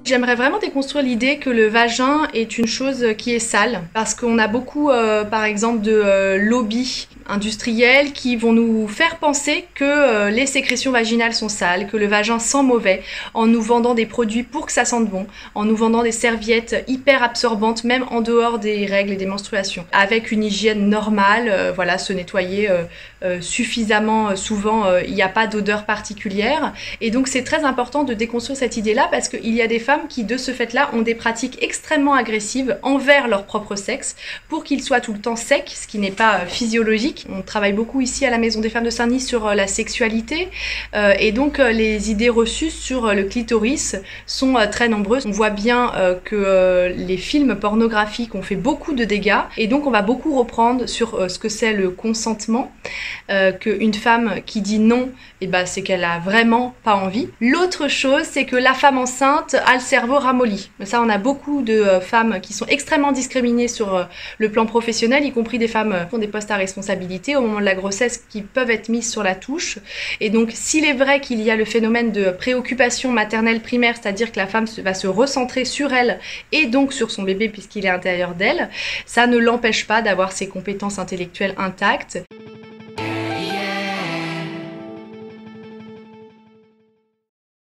J'aimerais vraiment déconstruire l'idée que le vagin est une chose qui est sale, parce qu'on a beaucoup, par exemple, de lobbies industriels qui vont nous faire penser que les sécrétions vaginales sont sales, que le vagin sent mauvais, en nous vendant des produits pour que ça sente bon, en nous vendant des serviettes hyper absorbantes, même en dehors des règles et des menstruations, avec une hygiène normale, voilà, se nettoyer suffisamment souvent, il n'y a pas d'odeur particulière, et donc c'est très important de déconstruire cette idée-là, parce qu'il y a des femmes qui, de ce fait-là, ont des pratiques extrêmement agressives envers leur propre sexe, pour qu'il soit tout le temps sec, ce qui n'est pas physiologique. On travaille beaucoup ici à la Maison des Femmes de Saint-Denis sur la sexualité, et donc les idées reçues sur le clitoris sont très nombreuses. On voit bien que les films pornographiques ont fait beaucoup de dégâts, et donc on va beaucoup reprendre sur ce que c'est le consentement, qu'une femme qui dit non, eh ben, c'est qu'elle a vraiment pas envie. L'autre chose, c'est que la femme enceinte a le cerveau ramolli. Ça, on a beaucoup de femmes qui sont extrêmement discriminées sur le plan professionnel, y compris des femmes qui ont des postes à responsabilité au moment de la grossesse qui peuvent être mises sur la touche. Et donc, s'il est vrai qu'il y a le phénomène de préoccupation maternelle primaire, c'est-à-dire que la femme va se recentrer sur elle et donc sur son bébé puisqu'il est à l'intérieur d'elle, ça ne l'empêche pas d'avoir ses compétences intellectuelles intactes.